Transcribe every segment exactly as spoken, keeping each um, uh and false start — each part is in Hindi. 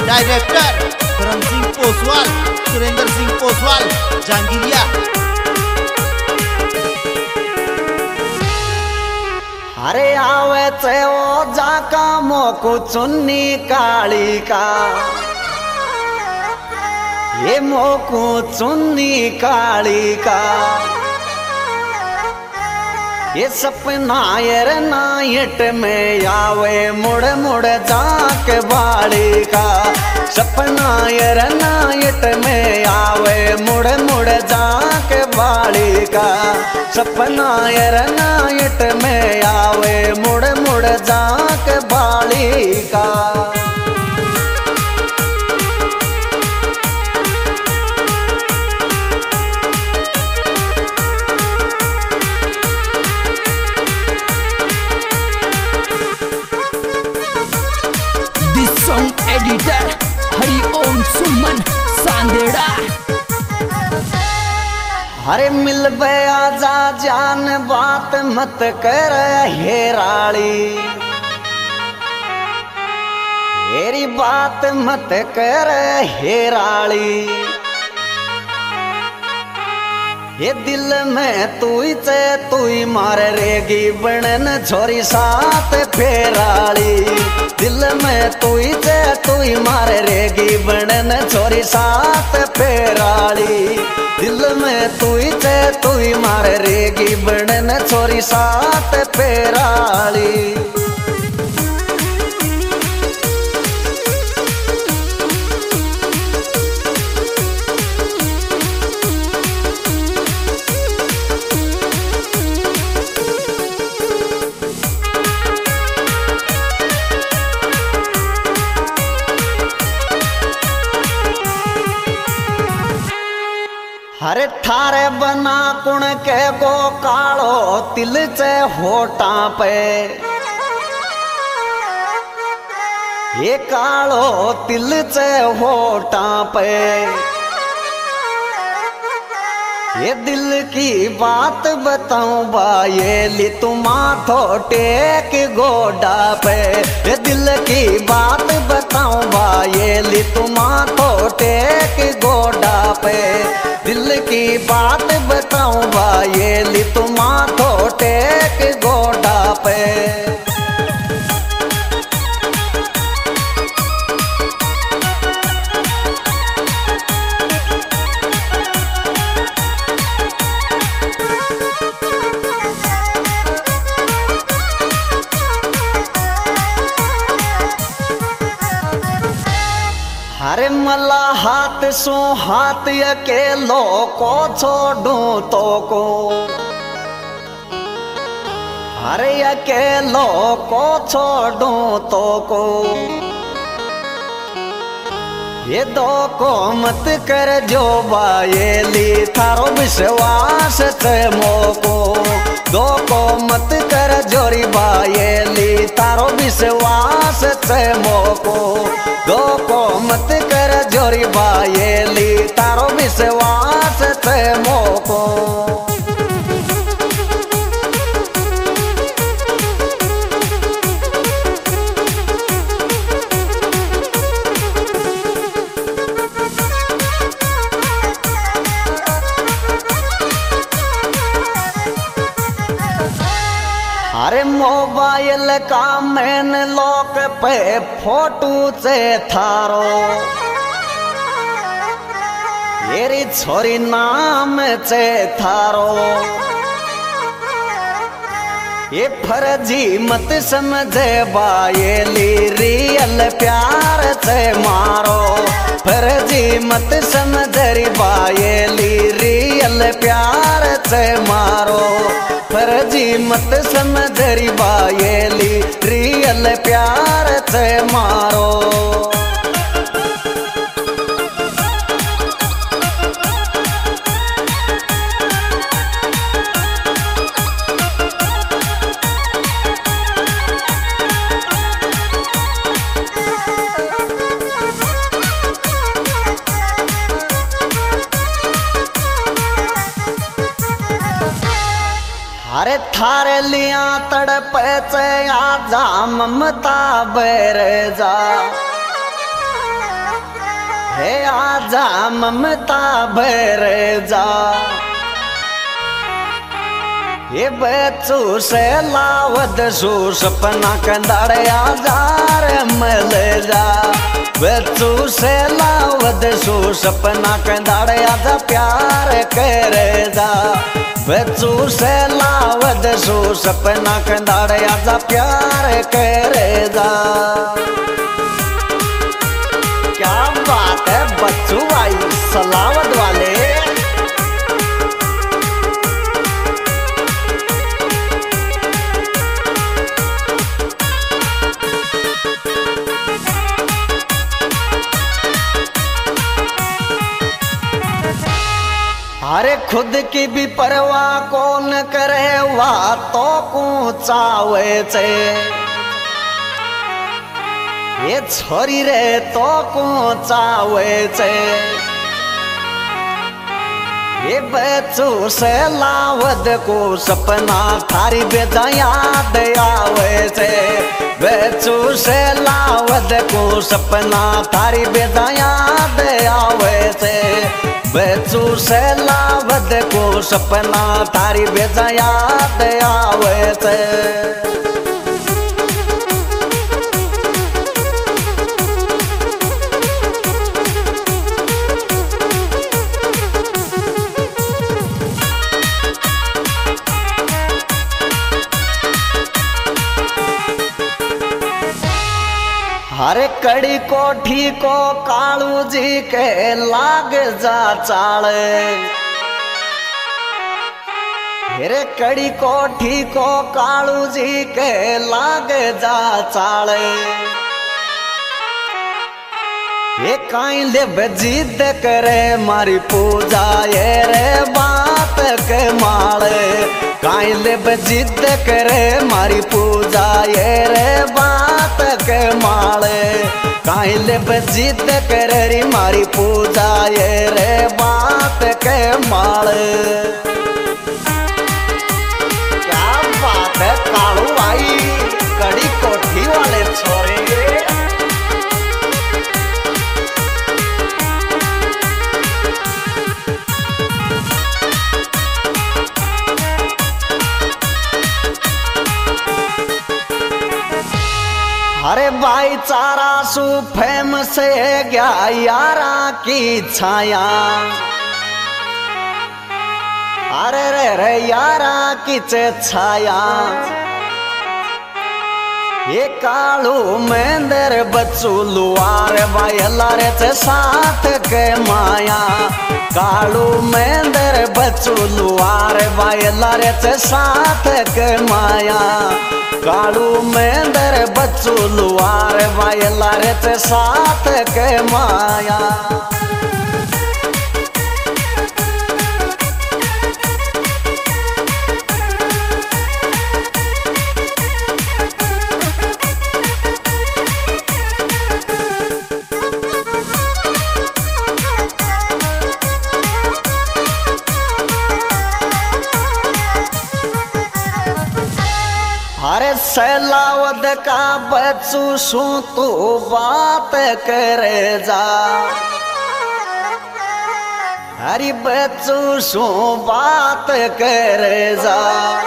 डायरेक्टर धर्म सिंह पोसवाल, सुरेंद्र सिंह पोसवाल, जहांगीरिया। अरे आवे चे ओ जाका मोकु चुन्नी काली का, ये मोकु चुन्नी काली का, ये सपना यर नाइट में आवे मुड़ मुड़ जाक बाड़ी का, सपना यर नाइट में आवे मुड़ मुड़ जाक बाड़ी का, सपना यर नाइट में आवे मुड़ मुड़ जाक बाड़ी का। Song editor Hariom Suman Sandera. अरे मिल बया जा जान बात मत कर हेराड़ी, मेरी बात मत कर हेराड़ी, ये दिल में तू ही चे तू ही मार रेगी बनन छोरी साथ फेराड़ी, दिल में तू ही चे तू ही मार रेगी बनन छोरी साथ फेराड़ी, दिल में तू ही चे तू ही मार रेगी बनन छोरी साथ फेराड़ी। हरे थारे बना कुण के गो कालो तिल चे होटा पे, ये कालो तिल चे होटा पे, ये दिल की बात बताऊं बा ये ली तुम माथो टेक गोडा पे, ये दिल की बात बताऊं बा ये ली तुम माथो टेक गोडा पे, दिल की बात बताऊं बा ये ली तुम माथो टेक गोडा पे। अरे मला हाथ सो हाथ अकेलो को छोड़ू तो को, अरे अकेलो को छोड़ू तो को, ये दो को मत कर जो बायेली थारो विश्वास थे मोको, दो को मत कर जोरी बायेली थारो विश्वास थे मोको, दो को मत कर जोरी बायेली तारो विश्वास थे मोको। अरे मोबाइल का मैन लॉक पे फोटो से थारो, मेरी छोरी नाम से थारो, ये फर्जी मत समझे बायेली रियल प्यार से मारो, फर्जी मत समझे बायेली रियल प्यार से मारो, फर्जी मत समझ बायेली रियल प्यार से मारो। अरे थारे लिया तड़प से आजा ममता बैर जा, हे आजा ममता भर जा, ये बच्चू से लावद सू सपना कंदाड़े आजार मल जा, बच्चू से लावद सू सपना कंदाड़े आजा प्यार कर जा, बच्चू से लावद सू सपना कंदाड़े आजा प्यार कर जा। क्या बात है बच्चू भाई सलावत वाले। अरे खुद की भी परवाह कौन करे वा तो को चावे छे, ये छोरी रे तो को चावे छे, ये बच्चू से लावद को सपना थारी बेजा याद आवे छे, बच्चू से लावद को सपना थारी बेजा याद आवे छे, बच्चू से लावद को सपना थारी बेजा याद आवे छे। हरे कड़ी कोठी को कालू जी के लाग जा चाले, हेरे कड़ी कोठी को कालू जी के लाग जा चाले, ये काई ले बजीद करे मारी पूजा ये रे बात के माले, काई ले बजीद करे मारी पूजा ये रे बात के माले, काई ले बजीद करे री मारी पूजा ये रे बात के माले। क्या बात है कालू भाई कड़ी कोठी वाले छोरे। अरे भाईचारा सु फेमस है गया यारा की छाया, अरे रे रे यारा की छाया, ये कालू मेंदर बच्चू लुआर भाई लारे से साथ के माया, कालू मेंदर बच्चू लुआर भाई लारे से साथ के माया, कालू मेंदर बच्चू लुआर भाई लारे से साथ के माया। अरे सैलावद का बच्चू सू तू बात करे जा, अरे बच्चू सू बात करे जा,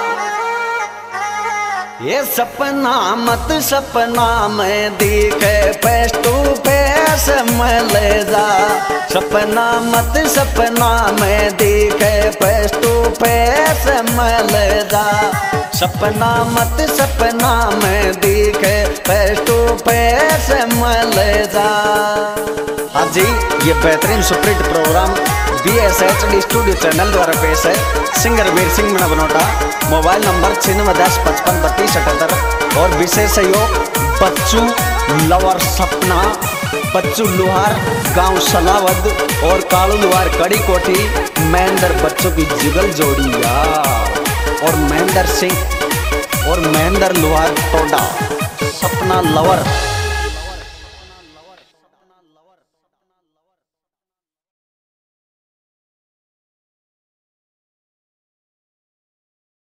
ये सपना मत सपना में दिखे फेस टू फेस में ले जा, सपना मत सपना में दिखे फेस टू फेस में ले जा, सपना मत सपना में दिखे फेस टू फेस में ले जा। हाँ जी ये बेहतरीन superhit program B S H D studio channel द्वारा पेश है। Singer Veer Singh Meena Banota, mobile number छिन्नवे दस पचपन बत्तीस अठहत्तर और विशेष सहयोग बच्चू लवर सपना, बच्चू लुहार गांव सलावद और कालू लुहार कड़ी कोठी, महेंद्र बच्चों की जुगल जोड़ी यार, और महेंद्र सिंह और महेंद्र लुहार टोडा सपना लवर।